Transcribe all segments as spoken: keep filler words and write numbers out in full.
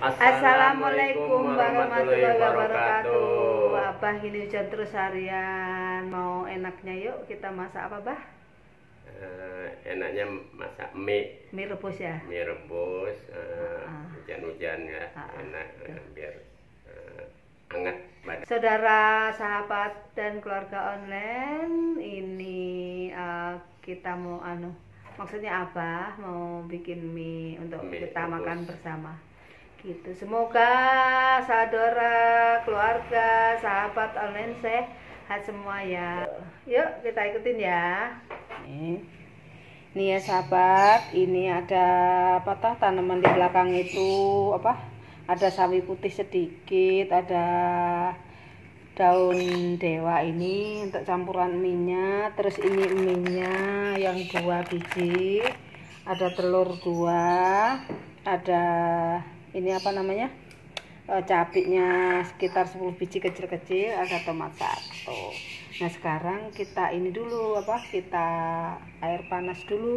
Assalamualaikum warahmatullahi wabarakatuh. Abah ini hujan terus harian. Mau enaknya yuk kita masak apa, Bah? Uh, enaknya masak mie. Mie rebus ya? Mie rebus, hujan-hujan uh, ya, uh, enak uh, biar uh, hangat badan. Saudara, sahabat dan keluarga online, ini uh, kita mau anu, maksudnya Abah mau bikin mie untuk mie kita rebus. Makan bersama. Gitu. Semoga saudara, keluarga, sahabat online sehat semua ya. Yuk kita ikutin ya. Nih, nih ya sahabat, ini ada apa tah tanaman di belakang itu apa? Ada sawi putih sedikit, ada daun dewa ini untuk campuran minyak. Terus ini minyak yang dua biji, ada telur dua, ada ini apa namanya, e, cabenya sekitar sepuluh biji kecil-kecil, ada tomat satu. Nah sekarang kita ini dulu apa, kita air panas dulu.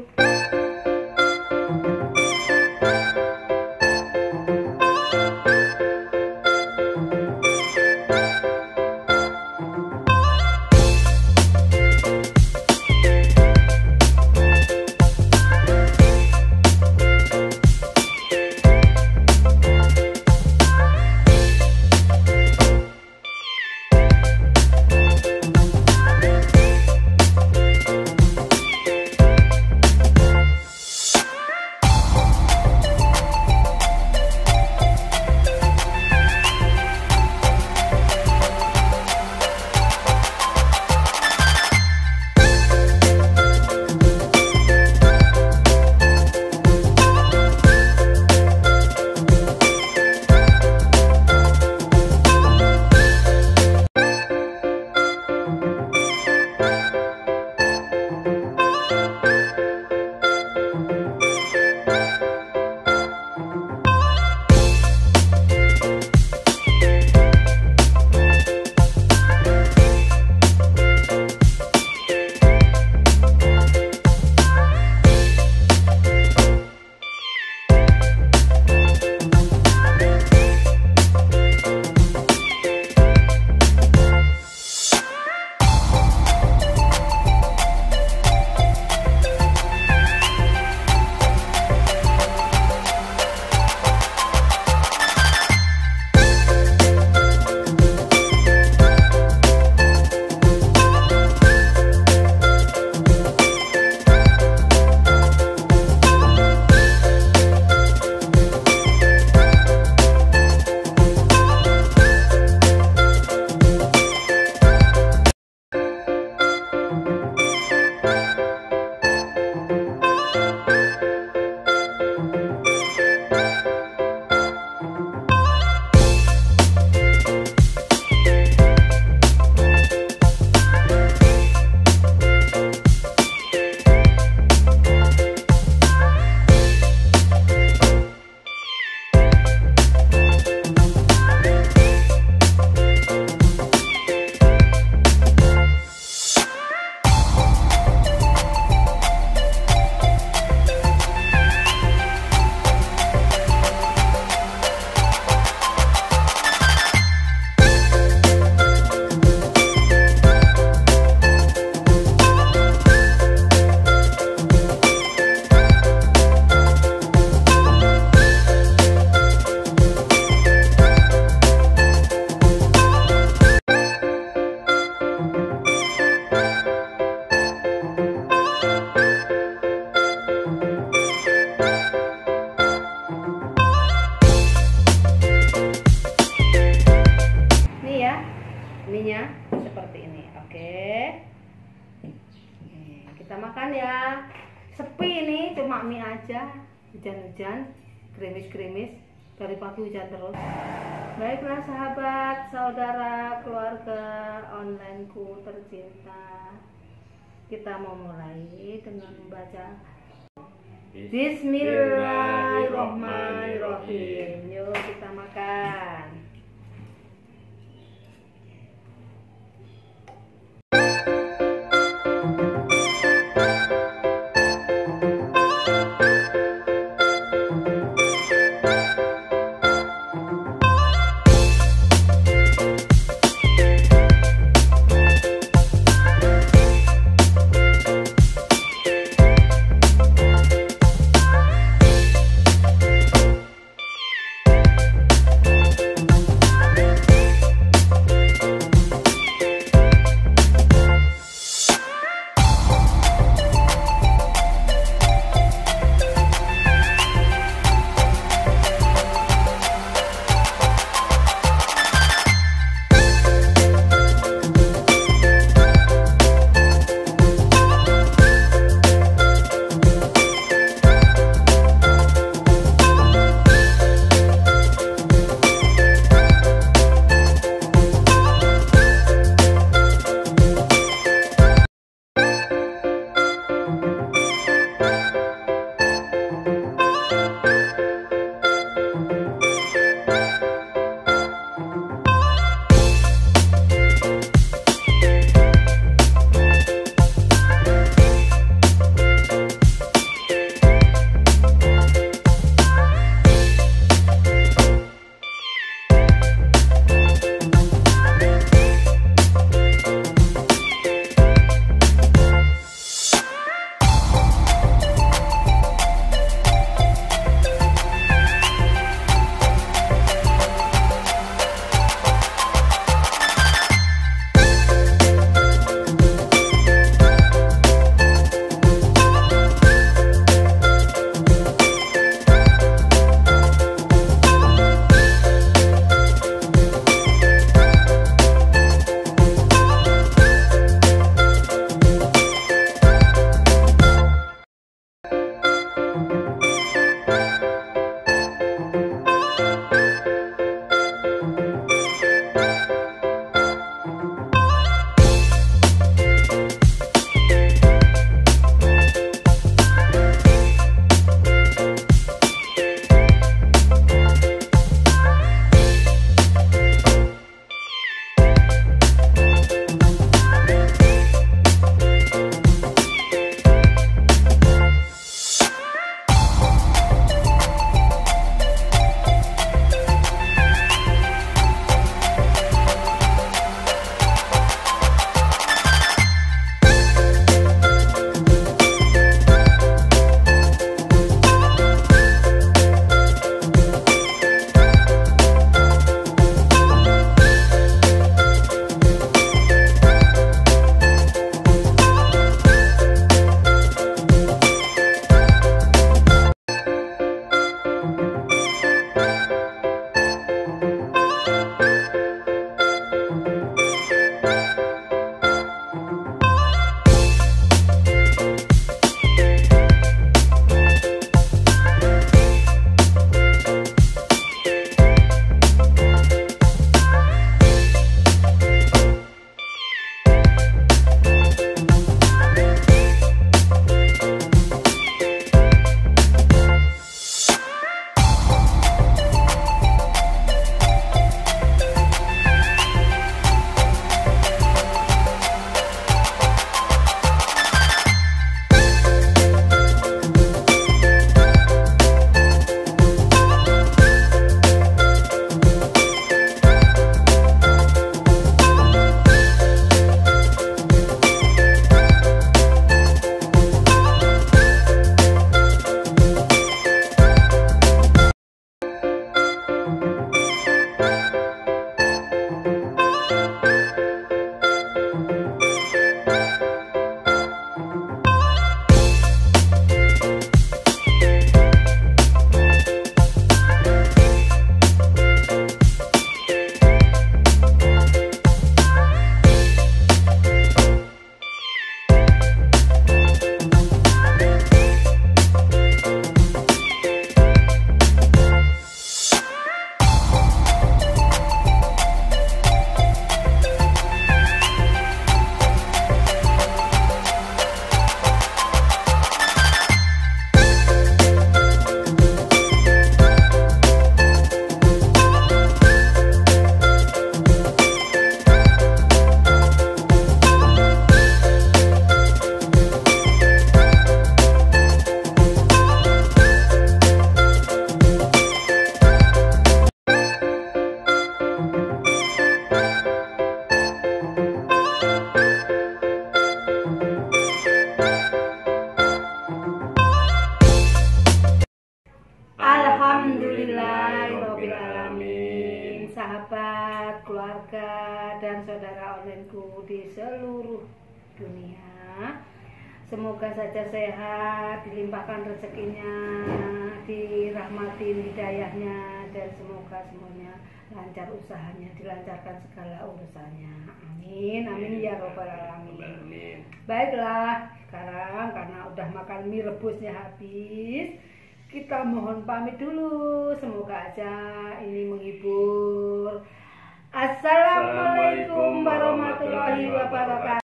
Minyak seperti ini, oke. Nih, kita makan ya. Sepi nih, cuma mie aja. Hujan-hujan, gerimis-gerimis, dari pagi hujan terus. Baiklah sahabat, saudara, keluarga onlineku tercinta, kita mau mulai dengan membaca Bismillahirrahmanirrahim. Yuk kita makan. Alhamdulillahirabbil alamin. Sahabat, keluarga dan saudara onlineku di seluruh dunia, semoga saja sehat, dilimpahkan rezekinya, dirahmati hidayahnya, dan semoga semuanya lancar usahanya, dilancarkan segala urusannya. Amin, amin ya robbal alamin. Baiklah, sekarang karena udah makan mie rebusnya habis, kita mohon pamit dulu. Semoga aja ini menghibur. Assalamualaikum warahmatullahi wabarakatuh.